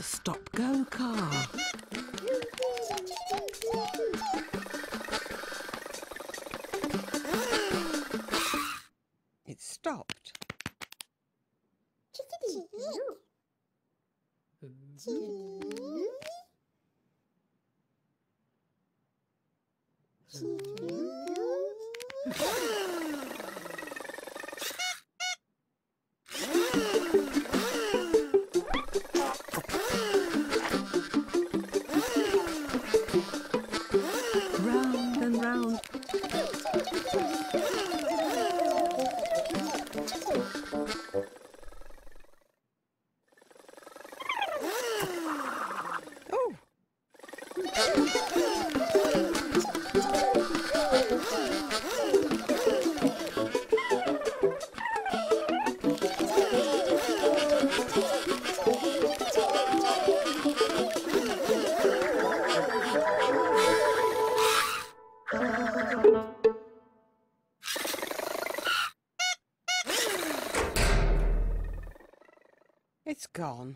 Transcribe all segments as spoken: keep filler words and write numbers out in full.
a stop-go car. It stopped. Chickedy. Chickedy. Round and round. Oh! It's gone.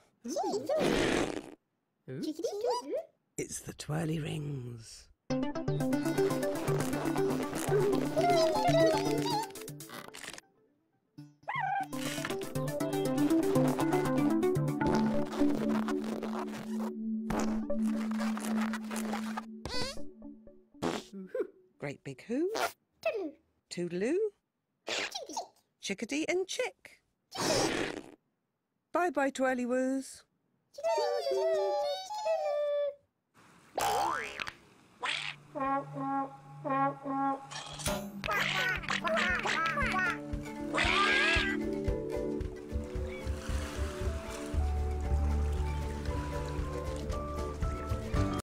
It's the twirly rings. Great BigHoo. Toodloo. Chickedy and Chick. Bye bye, Twirlywoos.